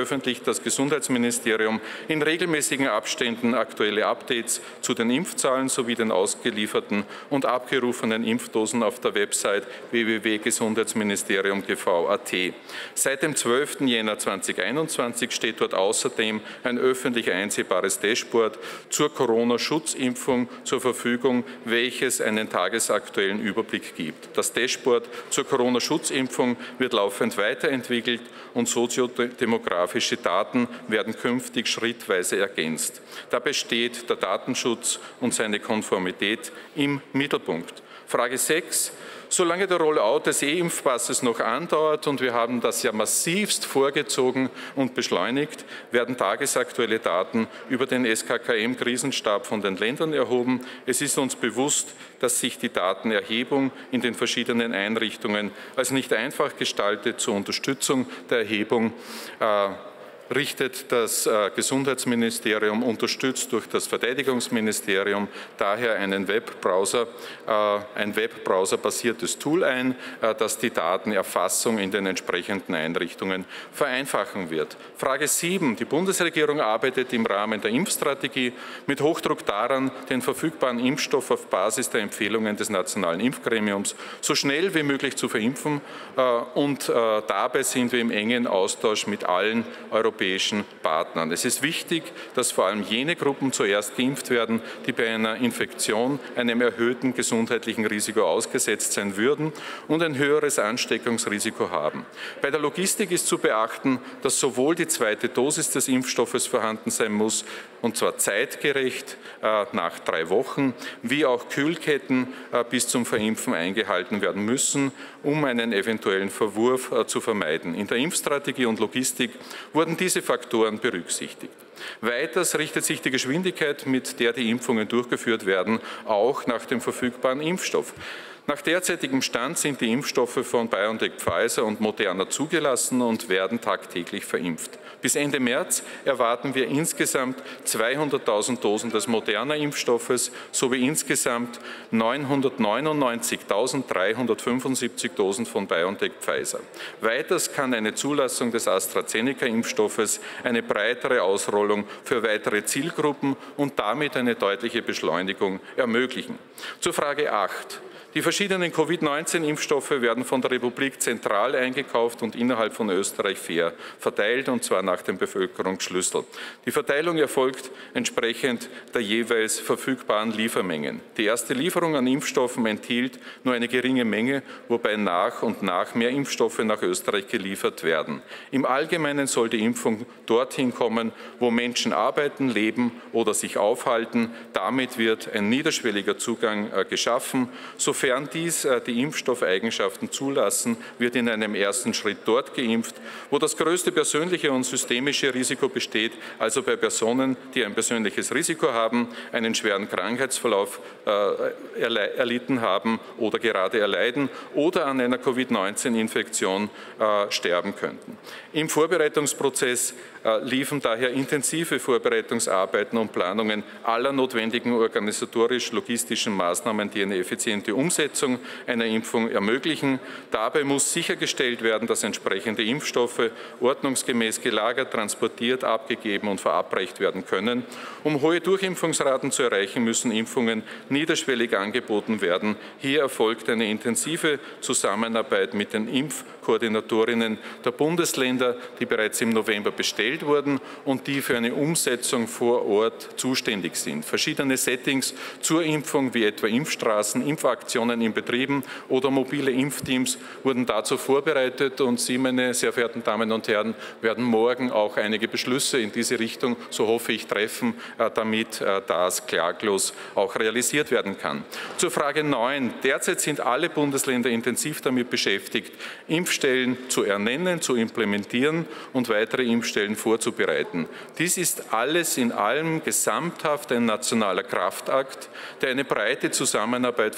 veröffentlicht das Gesundheitsministerium in regelmäßigen Abständen aktuelle Updates zu den Impfzahlen sowie den ausgelieferten und abgerufenen Impfdosen auf der Website w w w punkt gesundheitsministerium punkt g v punkt a t. Seit dem zwölften Jänner zweitausendeinundzwanzig steht dort außerdem ein öffentlich einsehbares Dashboard zur Corona-Schutzimpfung zur Verfügung, welches einen tagesaktuellen Überblick gibt. Das Dashboard zur Corona-Schutzimpfung wird laufend weiterentwickelt und soziodemografische Daten werden künftig schrittweise ergänzt. Dabei steht der Datenschutz und seine Konformität im Mittelpunkt. Frage sechs. Solange der Rollout des E-Impfpasses noch andauert, und wir haben das ja massivst vorgezogen und beschleunigt, werden tagesaktuelle Daten über den S K K M-Krisenstab von den Ländern erhoben. Es ist uns bewusst, dass sich die Datenerhebung in den verschiedenen Einrichtungen als nicht einfach gestaltet. Zur Unterstützung der Erhebung äh, richtet das Gesundheitsministerium, unterstützt durch das Verteidigungsministerium, daher einen Webbrowser, ein Webbrowser-basiertes Tool ein, das die Datenerfassung in den entsprechenden Einrichtungen vereinfachen wird. Frage sieben. Die Bundesregierung arbeitet im Rahmen der Impfstrategie mit Hochdruck daran, den verfügbaren Impfstoff auf Basis der Empfehlungen des Nationalen Impfgremiums so schnell wie möglich zu verimpfen, und dabei sind wir im engen Austausch mit allen europäischen Partnern. Es ist wichtig, dass vor allem jene Gruppen zuerst geimpft werden, die bei einer Infektion einem erhöhten gesundheitlichen Risiko ausgesetzt sein würden und ein höheres Ansteckungsrisiko haben. Bei der Logistik ist zu beachten, dass sowohl die zweite Dosis des Impfstoffes vorhanden sein muss, und zwar zeitgerecht äh, nach drei Wochen, wie auch Kühlketten äh, bis zum Verimpfen eingehalten werden müssen, um einen eventuellen Verwurf äh, zu vermeiden. In der Impfstrategie und Logistik wurden diese Faktoren berücksichtigt. Weiters richtet sich die Geschwindigkeit, mit der die Impfungen durchgeführt werden, auch nach dem verfügbaren Impfstoff. Nach derzeitigem Stand sind die Impfstoffe von BioNTech, Pfizer und Moderna zugelassen und werden tagtäglich verimpft. Bis Ende März erwarten wir insgesamt zweihunderttausend Dosen des Moderna-Impfstoffes sowie insgesamt neunhundertneunundneunzigtausenddreihundertfünfundsiebzig Dosen von BioNTech, Pfizer. Weiters kann eine Zulassung des AstraZeneca-Impfstoffes eine breitere Ausrollung für weitere Zielgruppen und damit eine deutliche Beschleunigung ermöglichen. Zur Frage acht. Die verschiedenen Covid neunzehn Impfstoffe werden von der Republik zentral eingekauft und innerhalb von Österreich fair verteilt, und zwar nach dem Bevölkerungsschlüssel. Die Verteilung erfolgt entsprechend der jeweils verfügbaren Liefermengen. Die erste Lieferung an Impfstoffen enthielt nur eine geringe Menge, wobei nach und nach mehr Impfstoffe nach Österreich geliefert werden. Im Allgemeinen soll die Impfung dorthin kommen, wo Menschen arbeiten, leben oder sich aufhalten. Damit wird ein niederschwelliger Zugang äh, geschaffen. Sofern dies äh, die Impfstoffeigenschaften zulassen, wird in einem ersten Schritt dort geimpft, wo das größte persönliche und systemische Risiko besteht, also bei Personen, die ein persönliches Risiko haben, einen schweren Krankheitsverlauf äh, erlitten haben oder gerade erleiden oder an einer Covid neunzehn Infektion äh, sterben könnten. Im Vorbereitungsprozess äh, liefen daher intensive Vorbereitungsarbeiten und Planungen aller notwendigen organisatorisch-logistischen Maßnahmen, die eine effiziente Umsetzung einer Impfung ermöglichen. Dabei muss sichergestellt werden, dass entsprechende Impfstoffe ordnungsgemäß gelagert, transportiert, abgegeben und verabreicht werden können. Um hohe Durchimpfungsraten zu erreichen, müssen Impfungen niederschwellig angeboten werden. Hier erfolgt eine intensive Zusammenarbeit mit den Impfkoordinatorinnen der Bundesländer, die bereits im November bestellt wurden und die für eine Umsetzung vor Ort zuständig sind. Verschiedene Settings zur Impfung, wie etwa Impfstraßen, Impfaktionen in Betrieben oder mobile Impfteams, wurden dazu vorbereitet, und Sie, meine sehr verehrten Damen und Herren, werden morgen auch einige Beschlüsse in diese Richtung, so hoffe ich, treffen, damit das klaglos auch realisiert werden kann. Zur Frage neun. Derzeit sind alle Bundesländer intensiv damit beschäftigt, Impfstellen zu ernennen, zu implementieren und weitere Impfstellen vorzubereiten. Dies ist alles in allem gesamthaft ein nationaler Kraftakt, der eine breite Zusammenarbeit von Gemeinden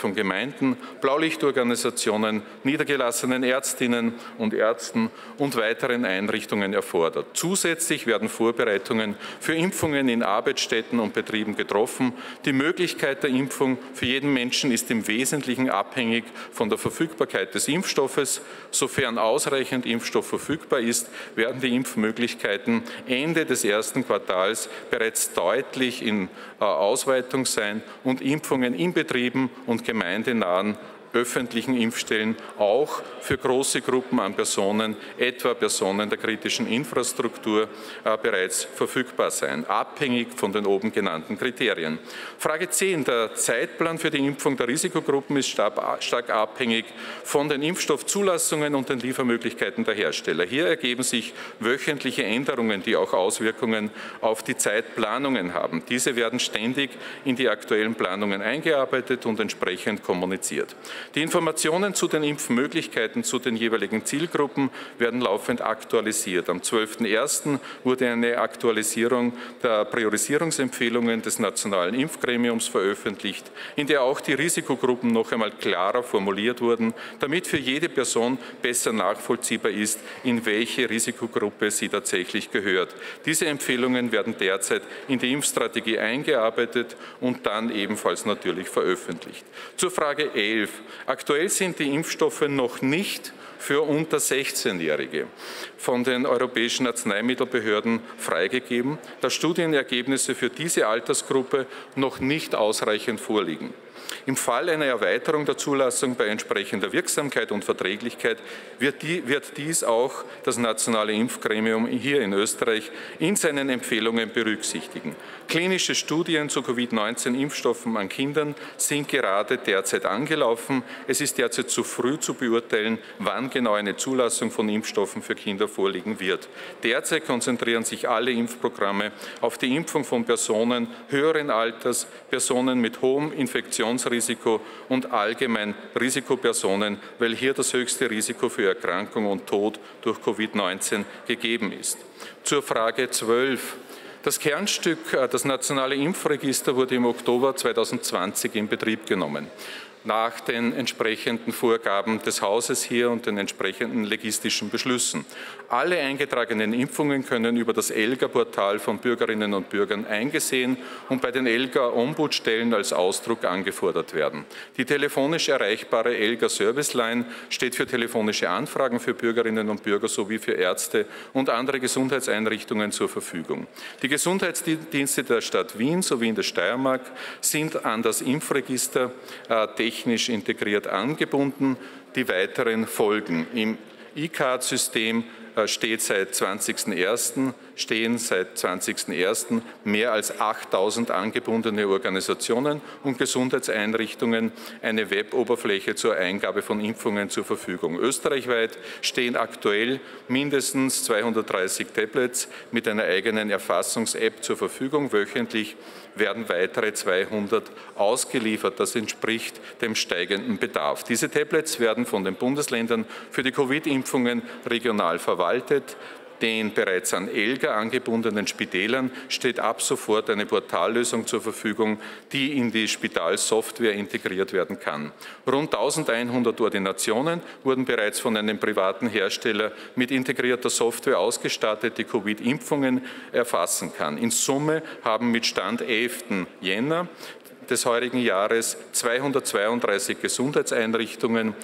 Gemeinden, Blaulichtorganisationen, niedergelassenen Ärztinnen und Ärzten und weiteren Einrichtungen erfordert. Zusätzlich werden Vorbereitungen für Impfungen in Arbeitsstätten und Betrieben getroffen. Die Möglichkeit der Impfung für jeden Menschen ist im Wesentlichen abhängig von der Verfügbarkeit des Impfstoffes. Sofern ausreichend Impfstoff verfügbar ist, werden die Impfmöglichkeiten Ende des ersten Quartals bereits deutlich in Ausweitung sein und Impfungen in Betrieben und gemeindenahen öffentlichen Impfstellen auch für große Gruppen an Personen, etwa Personen der kritischen Infrastruktur, äh, bereits verfügbar sein, abhängig von den oben genannten Kriterien. Frage zehn. Der Zeitplan für die Impfung der Risikogruppen ist stark, stark abhängig von den Impfstoffzulassungen und den Liefermöglichkeiten der Hersteller. Hier ergeben sich wöchentliche Änderungen, die auch Auswirkungen auf die Zeitplanungen haben. Diese werden ständig in die aktuellen Planungen eingearbeitet und entsprechend kommuniziert. Die Informationen zu den Impfmöglichkeiten zu den jeweiligen Zielgruppen werden laufend aktualisiert. Am zwölften ersten wurde eine Aktualisierung der Priorisierungsempfehlungen des Nationalen Impfgremiums veröffentlicht, in der auch die Risikogruppen noch einmal klarer formuliert wurden, damit für jede Person besser nachvollziehbar ist, in welche Risikogruppe sie tatsächlich gehört. Diese Empfehlungen werden derzeit in die Impfstrategie eingearbeitet und dann ebenfalls natürlich veröffentlicht. Zur Frage elf. Aktuell sind die Impfstoffe noch nicht für unter sechzehnjährige von den europäischen Arzneimittelbehörden freigegeben, da Studienergebnisse für diese Altersgruppe noch nicht ausreichend vorliegen. Im Fall einer Erweiterung der Zulassung bei entsprechender Wirksamkeit und Verträglichkeit wird, die, wird dies auch das Nationale Impfgremium hier in Österreich in seinen Empfehlungen berücksichtigen. Klinische Studien zu Covid neunzehn Impfstoffen an Kindern sind gerade derzeit angelaufen. Es ist derzeit zu früh zu beurteilen, wann genau eine Zulassung von Impfstoffen für Kinder vorliegen wird. Derzeit konzentrieren sich alle Impfprogramme auf die Impfung von Personen höheren Alters, Personen mit hohem Infektionsrisiko und allgemein Risikopersonen, weil hier das höchste Risiko für Erkrankung und Tod durch Covid neunzehn gegeben ist. Zur Frage zwölf. Das Kernstück, das Nationale Impfregister, wurde im Oktober zweitausendzwanzig in Betrieb genommen, nach den entsprechenden Vorgaben des Hauses hier und den entsprechenden legistischen Beschlüssen. Alle eingetragenen Impfungen können über das ELGA-Portal von Bürgerinnen und Bürgern eingesehen und bei den ELGA-Ombudsstellen als Ausdruck angefordert werden. Die telefonisch erreichbare ELGA-Service-Line steht für telefonische Anfragen für Bürgerinnen und Bürger sowie für Ärzte und andere Gesundheitseinrichtungen zur Verfügung. Die Gesundheitsdienste der Stadt Wien sowie in der Steiermark sind an das Impfregister äh, technisch integriert angebunden. Die weiteren folgen. Im E-Card-System steht seit zwanzigsten ersten stehen seit zwanzigsten ersten mehr als achttausend angebundene Organisationen und Gesundheitseinrichtungen eine Web-Oberfläche zur Eingabe von Impfungen zur Verfügung. Österreichweit stehen aktuell mindestens zweihundertdreißig Tablets mit einer eigenen Erfassungs-App zur Verfügung. Wöchentlich werden weitere zweihundert ausgeliefert. Das entspricht dem steigenden Bedarf. Diese Tablets werden von den Bundesländern für die Covid-Impfungen regional verwaltet. Den bereits an ELGA angebundenen Spitälern steht ab sofort eine Portallösung zur Verfügung, die in die Spitalsoftware integriert werden kann. Rund eintausendeinhundert Ordinationen wurden bereits von einem privaten Hersteller mit integrierter Software ausgestattet, die Covid-Impfungen erfassen kann. In Summe haben mit Stand elften Jänner des heurigen Jahres zweihundertzweiunddreißig Gesundheitseinrichtungen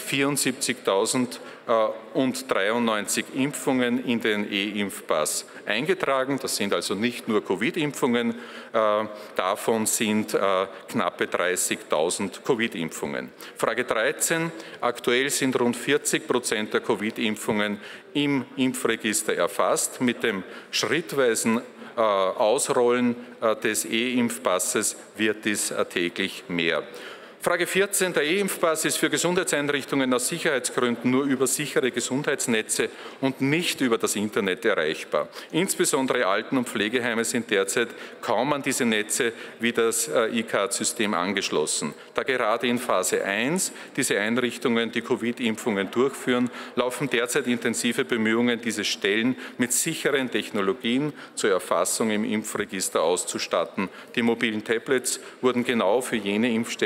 vierundsiebzigtausenddreiundneunzig Impfungen in den E-Impfpass eingetragen. Das sind also nicht nur Covid-Impfungen, äh, davon sind äh, knappe dreißigtausend Covid-Impfungen. Frage dreizehn. Aktuell sind rund vierzig Prozent der Covid-Impfungen im Impfregister erfasst. Mit dem schrittweisen Ausrollen des E-Impfpasses wird dies täglich mehr. Frage vierzehn. Der E-Impfpass ist für Gesundheitseinrichtungen aus Sicherheitsgründen nur über sichere Gesundheitsnetze und nicht über das Internet erreichbar. Insbesondere Alten- und Pflegeheime sind derzeit kaum an diese Netze wie das E-Card-System angeschlossen. Da gerade in Phase eins diese Einrichtungen die Covid-Impfungen durchführen, laufen derzeit intensive Bemühungen, diese Stellen mit sicheren Technologien zur Erfassung im Impfregister auszustatten. Die mobilen Tablets wurden genau für jene Impfstellen entwickelt,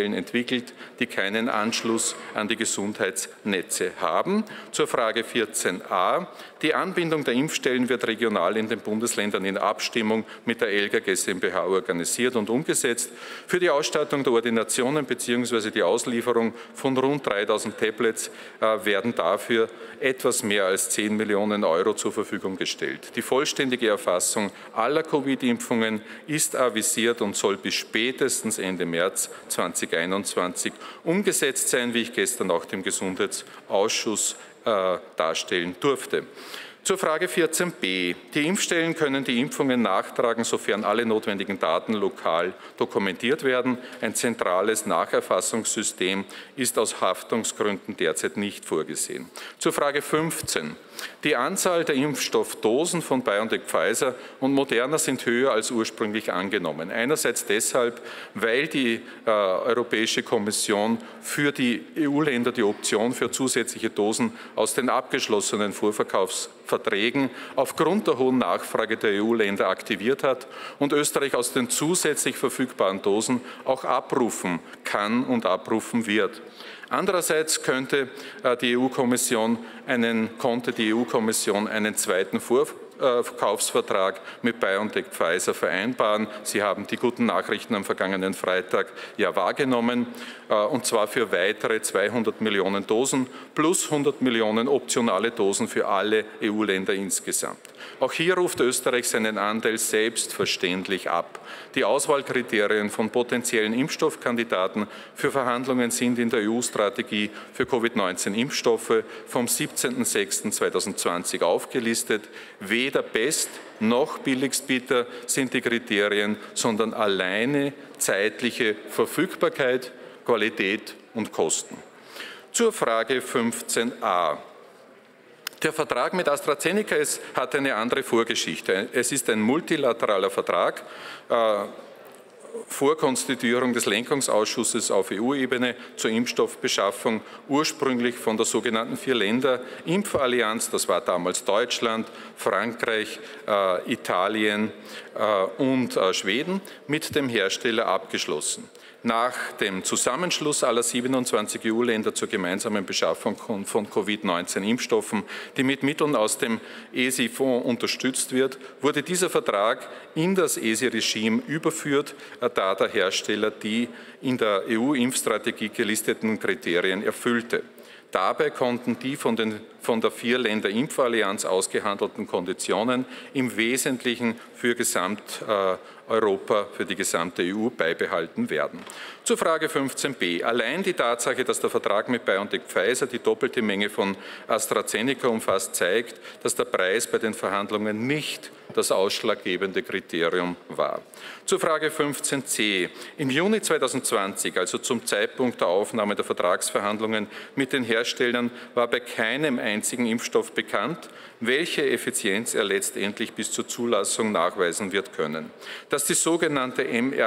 entwickelt, die keinen Anschluss an die Gesundheitsnetze haben. Zur Frage vierzehn a. Die Anbindung der Impfstellen wird regional in den Bundesländern in Abstimmung mit der ELGA GmbH organisiert und umgesetzt. Für die Ausstattung der Ordinationen bzw. die Auslieferung von rund dreitausend Tablets äh, werden dafür etwas mehr als zehn Millionen Euro zur Verfügung gestellt. Die vollständige Erfassung aller Covid-Impfungen ist avisiert und soll bis spätestens Ende März zweitausendeinundzwanzig umgesetzt sein, wie ich gestern auch dem Gesundheitsausschuss äh, darstellen durfte. Zur Frage vierzehn b. Die Impfstellen können die Impfungen nachtragen, sofern alle notwendigen Daten lokal dokumentiert werden. Ein zentrales Nacherfassungssystem ist aus Haftungsgründen derzeit nicht vorgesehen. Zur Frage fünfzehn. Die Anzahl der Impfstoffdosen von BioNTech, Pfizer und Moderna sind höher als ursprünglich angenommen. Einerseits deshalb, weil die äh, Europäische Kommission für die E U-Länder die Option für zusätzliche Dosen aus den abgeschlossenen Vorverkaufsverträgen aufgrund der hohen Nachfrage der E U-Länder aktiviert hat und Österreich aus den zusätzlich verfügbaren Dosen auch abrufen kann und abrufen wird. Andererseits könnte die E U-Kommission einen, konnte die E U-Kommission einen zweiten Vorverkaufsvertrag mit BioNTech Pfizer vereinbaren. Sie haben die guten Nachrichten am vergangenen Freitag ja wahrgenommen, und zwar für weitere zweihundert Millionen Dosen plus hundert Millionen optionale Dosen für alle E U-Länder insgesamt. Auch hier ruft Österreich seinen Anteil selbstverständlich ab. Die Auswahlkriterien von potenziellen Impfstoffkandidaten für Verhandlungen sind in der E U-Strategie für Covid neunzehn Impfstoffe vom siebzehnten sechsten zweitausendzwanzig aufgelistet. Weder Best- noch Billigstbieter sind die Kriterien, sondern alleine zeitliche Verfügbarkeit, Qualität und Kosten. Zur Frage fünfzehn a. Der Vertrag mit AstraZeneca ist, hat eine andere Vorgeschichte. Es ist ein multilateraler Vertrag. Äh, Vorkonstituierung des Lenkungsausschusses auf E U-Ebene zur Impfstoffbeschaffung, ursprünglich von der sogenannten Vier-Länder-Impfallianz, das war damals Deutschland, Frankreich, äh, Italien äh, und äh, Schweden, mit dem Hersteller abgeschlossen. Nach dem Zusammenschluss aller siebenundzwanzig E U-Länder zur gemeinsamen Beschaffung von Covid neunzehn Impfstoffen, die mit Mitteln aus dem E S I-Fonds unterstützt wird, wurde dieser Vertrag in das E S I-Regime überführt, da der Hersteller die in der E U-Impfstrategie gelisteten Kriterien erfüllte. Dabei konnten die von, den, von der Vier-Länder-Impfallianz ausgehandelten Konditionen im Wesentlichen für Gesamteuropa, für die gesamte E U beibehalten werden. Zur Frage fünfzehn b. Allein die Tatsache, dass der Vertrag mit BioNTech Pfizer die doppelte Menge von AstraZeneca umfasst, zeigt, dass der Preis bei den Verhandlungen nicht das ausschlaggebende Kriterium war. Zur Frage fünfzehn c. Im Juni zweitausendzwanzig, also zum Zeitpunkt der Aufnahme der Vertragsverhandlungen mit den Herstellern, war bei keinem einzigen Impfstoff bekannt, welche Effizienz er letztendlich bis zur Zulassung nachweisen wird können. Dass die sogenannte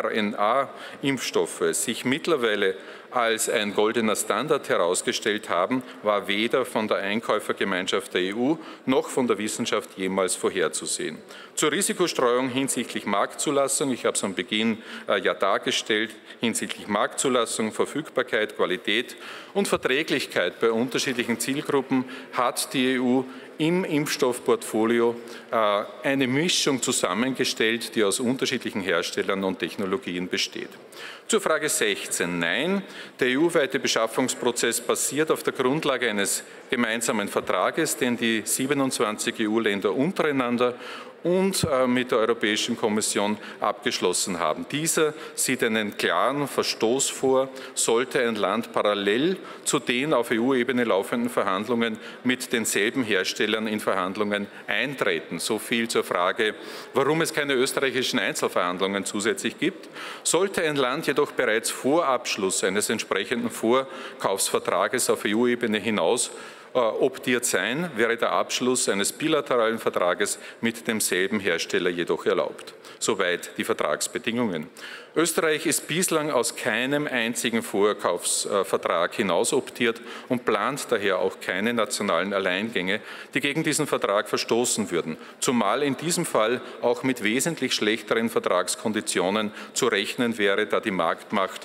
mRNA-Impfstoffe sich mittlerweile als ein goldener Standard herausgestellt haben, war weder von der Einkäufergemeinschaft der E U noch von der Wissenschaft jemals vorherzusehen. Zur Risikostreuung hinsichtlich Marktzulassung, ich habe es am Beginn äh, ja dargestellt, hinsichtlich Marktzulassung, Verfügbarkeit, Qualität und Verträglichkeit bei unterschiedlichen Zielgruppen hat die E U im Impfstoffportfolio äh, eine Mischung zusammengestellt, die aus unterschiedlichen Herstellern und Technologien besteht. Zur Frage sechzehn. Nein, der E U-weite Beschaffungsprozess basiert auf der Grundlage eines gemeinsamen Vertrages, den die siebenundzwanzig E U-Länder untereinander und äh, mit der Europäischen Kommission abgeschlossen haben. Dieser sieht einen klaren Verstoß vor, sollte ein Land parallel zu den auf E U-Ebene laufenden Verhandlungen mit denselben Herstellern in Verhandlungen eintreten. So viel zur Frage, warum es keine österreichischen Einzelverhandlungen zusätzlich gibt. Sollte ein Land jedoch bereits vor Abschluss eines entsprechenden Vorkaufsvertrages auf E U-Ebene hinaus optiert sein, wäre der Abschluss eines bilateralen Vertrages mit demselben Hersteller jedoch erlaubt. Soweit die Vertragsbedingungen. Österreich ist bislang aus keinem einzigen Vorkaufsvertrag hinaus optiert und plant daher auch keine nationalen Alleingänge, die gegen diesen Vertrag verstoßen würden, zumal in diesem Fall auch mit wesentlich schlechteren Vertragskonditionen zu rechnen wäre, da die Marktmacht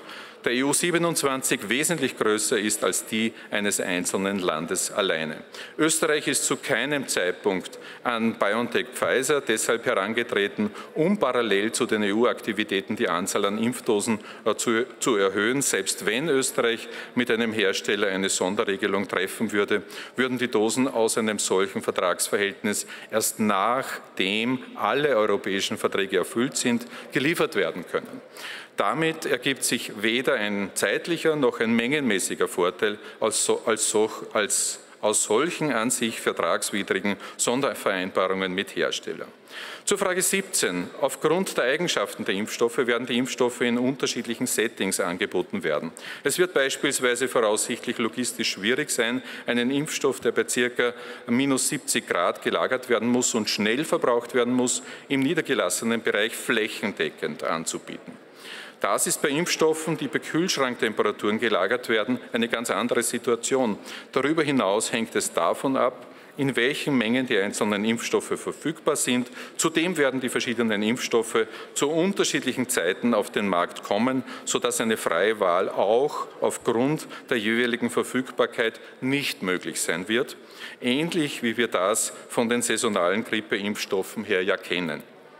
der E U siebenundzwanzig wesentlich größer ist als die eines einzelnen Landes alleine. Österreich ist zu keinem Zeitpunkt an BioNTech-Pfizer deshalb herangetreten, um parallel zu den E U-Aktivitäten die Anzahl an Impfdosen zu, zu erhöhen. Selbst wenn Österreich mit einem Hersteller eine Sonderregelung treffen würde, würden die Dosen aus einem solchen Vertragsverhältnis erst nachdem alle europäischen Verträge erfüllt sind, geliefert werden können. Damit ergibt sich weder ein zeitlicher noch ein mengenmäßiger Vorteil als, so, als, so, als aus solchen an sich vertragswidrigen Sondervereinbarungen mit Herstellern. Zur Frage siebzehn. Aufgrund der Eigenschaften der Impfstoffe werden die Impfstoffe in unterschiedlichen Settings angeboten werden. Es wird beispielsweise voraussichtlich logistisch schwierig sein, einen Impfstoff, der bei ca. minus siebzig Grad gelagert werden muss und schnell verbraucht werden muss, im niedergelassenen Bereich flächendeckend anzubieten. Das ist bei Impfstoffen, die bei Kühlschranktemperaturen gelagert werden, eine ganz andere Situation. Darüber hinaus hängt es davon ab, in welchen Mengen die einzelnen Impfstoffe verfügbar sind. Zudem werden die verschiedenen Impfstoffe zu unterschiedlichen Zeiten auf den Markt kommen, sodass eine freie Wahl auch aufgrund der jeweiligen Verfügbarkeit nicht möglich sein wird, ähnlich wie wir das von den saisonalen Grippeimpfstoffen her ja kennen.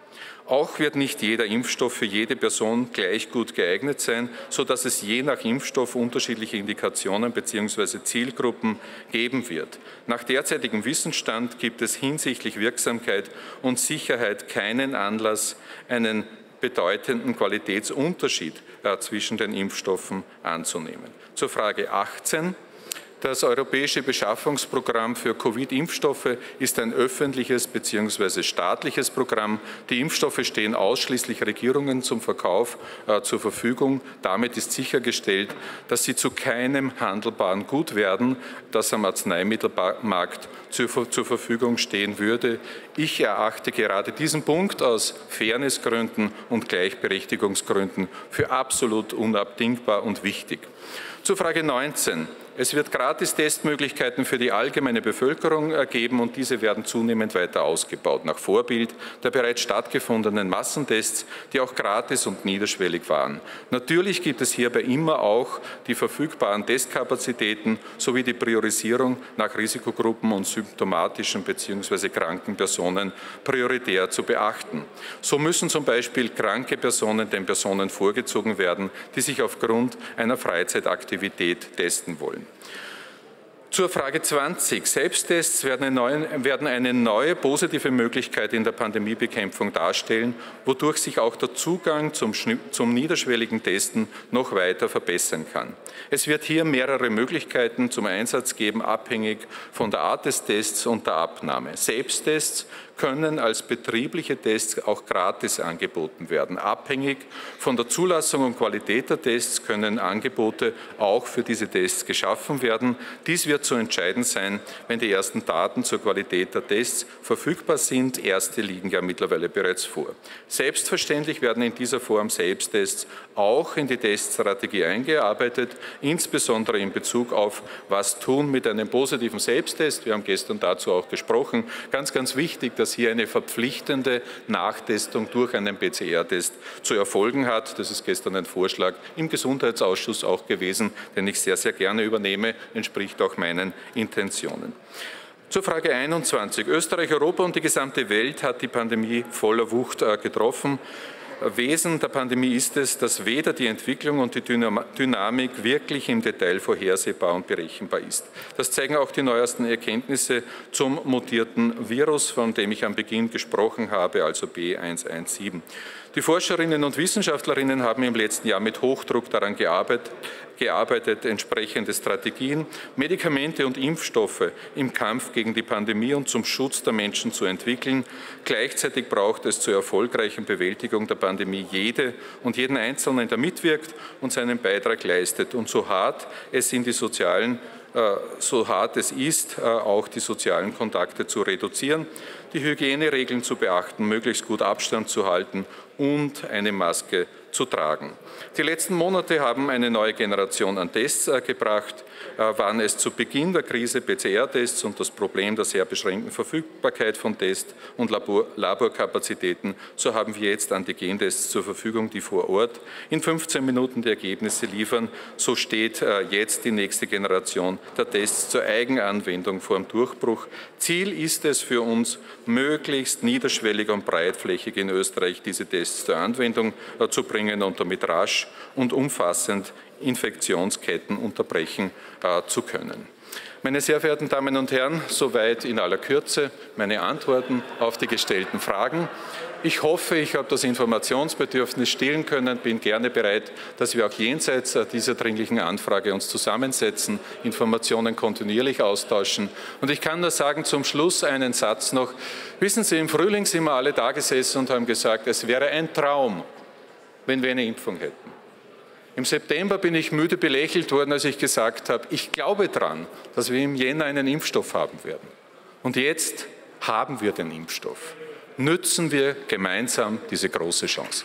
Auch wird nicht jeder Impfstoff für jede Person gleich gut geeignet sein, sodass es je nach Impfstoff unterschiedliche Indikationen bzw. Zielgruppen geben wird. Nach derzeitigem Wissensstand gibt es hinsichtlich Wirksamkeit und Sicherheit keinen Anlass, einen bedeutenden Qualitätsunterschied äh, zwischen den Impfstoffen anzunehmen. Zur Frage achtzehn. Das Europäische Beschaffungsprogramm für Covid-Impfstoffe ist ein öffentliches bzw. staatliches Programm. Die Impfstoffe stehen ausschließlich Regierungen zum Verkauf äh, zur Verfügung. Damit ist sichergestellt, dass sie zu keinem handelbaren Gut werden, das am Arzneimittelmarkt zur, zur Verfügung stehen würde. Ich erachte gerade diesen Punkt aus Fairnessgründen und Gleichberechtigungsgründen für absolut unabdingbar und wichtig. Zur Frage neunzehn. Es wird Gratis-Testmöglichkeiten für die allgemeine Bevölkerung geben und diese werden zunehmend weiter ausgebaut, nach Vorbild der bereits stattgefundenen Massentests, die auch gratis und niederschwellig waren. Natürlich gibt es hierbei immer auch die verfügbaren Testkapazitäten sowie die Priorisierung nach Risikogruppen und symptomatischen bzw. kranken Personen prioritär zu beachten. So müssen zum Beispiel kranke Personen den Personen vorgezogen werden, die sich aufgrund einer Freizeitaktivität testen wollen. Zur Frage zwanzig. Selbsttests werden eine, neue, werden eine neue positive Möglichkeit in der Pandemiebekämpfung darstellen, wodurch sich auch der Zugang zum, zum niederschwelligen Testen noch weiter verbessern kann. Es wird hier mehrere Möglichkeiten zum Einsatz geben, abhängig von der Art des Tests und der Abnahme. Selbsttests können als betriebliche Tests auch gratis angeboten werden. Abhängig von der Zulassung und Qualität der Tests können Angebote auch für diese Tests geschaffen werden. Dies wird zu entscheiden sein, wenn die ersten Daten zur Qualität der Tests verfügbar sind. Erste liegen ja mittlerweile bereits vor. Selbstverständlich werden in dieser Form Selbsttests auch in die Teststrategie eingearbeitet, insbesondere in Bezug auf, was tun mit einem positiven Selbsttest. Wir haben gestern dazu auch gesprochen. Ganz, ganz wichtig, dass hier eine verpflichtende Nachtestung durch einen P C R-Test zu erfolgen hat. Das ist gestern ein Vorschlag im Gesundheitsausschuss auch gewesen, den ich sehr, sehr gerne übernehme, entspricht auch meinen Intentionen. Zur Frage einundzwanzig. Österreich, Europa und die gesamte Welt hat die Pandemie voller Wucht getroffen. Wesen der Pandemie ist es, dass weder die Entwicklung und die Dynamik wirklich im Detail vorhersehbar und berechenbar ist. Das zeigen auch die neuesten Erkenntnisse zum mutierten Virus, von dem ich am Beginn gesprochen habe, also B eins eins sieben. Die Forscherinnen und Wissenschaftlerinnen haben im letzten Jahr mit Hochdruck daran gearbeitet, gearbeitet, entsprechende Strategien, Medikamente und Impfstoffe im Kampf gegen die Pandemie und zum Schutz der Menschen zu entwickeln. Gleichzeitig braucht es zur erfolgreichen Bewältigung der Pandemie jede und jeden Einzelnen, der mitwirkt und seinen Beitrag leistet. Und so hart es in die sozialen so hart es ist, auch die sozialen Kontakte zu reduzieren, die Hygieneregeln zu beachten, möglichst gut Abstand zu halten und eine Maske zu tragen. Die letzten Monate haben eine neue Generation an Tests äh, gebracht. Äh, waren es zu Beginn der Krise P C R-Tests und das Problem der sehr beschränkten Verfügbarkeit von Tests und Labor Laborkapazitäten, so haben wir jetzt Antigentests zur Verfügung, die vor Ort in fünfzehn Minuten die Ergebnisse liefern. So steht äh, jetzt die nächste Generation der Tests zur Eigenanwendung vor dem Durchbruch. Ziel ist es für uns, möglichst niederschwellig und breitflächig in Österreich diese Tests zur Anwendung äh, zu bringen und damit rasch und umfassend Infektionsketten unterbrechen äh, zu können. Meine sehr verehrten Damen und Herren, soweit in aller Kürze meine Antworten auf die gestellten Fragen. Ich hoffe, ich habe das Informationsbedürfnis stillen können, bin gerne bereit, dass wir auch jenseits dieser dringlichen Anfrage uns zusammensetzen, Informationen kontinuierlich austauschen. Und ich kann nur sagen, zum Schluss einen Satz noch. Wissen Sie, im Frühling sind wir alle da gesessen und haben gesagt, es wäre ein Traum, wenn wir eine Impfung hätten. Im September bin ich müde belächelt worden, als ich gesagt habe, ich glaube daran, dass wir im Jänner einen Impfstoff haben werden. Und jetzt haben wir den Impfstoff. Nützen wir gemeinsam diese große Chance.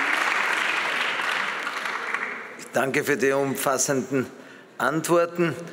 Danke für die umfassenden Antworten.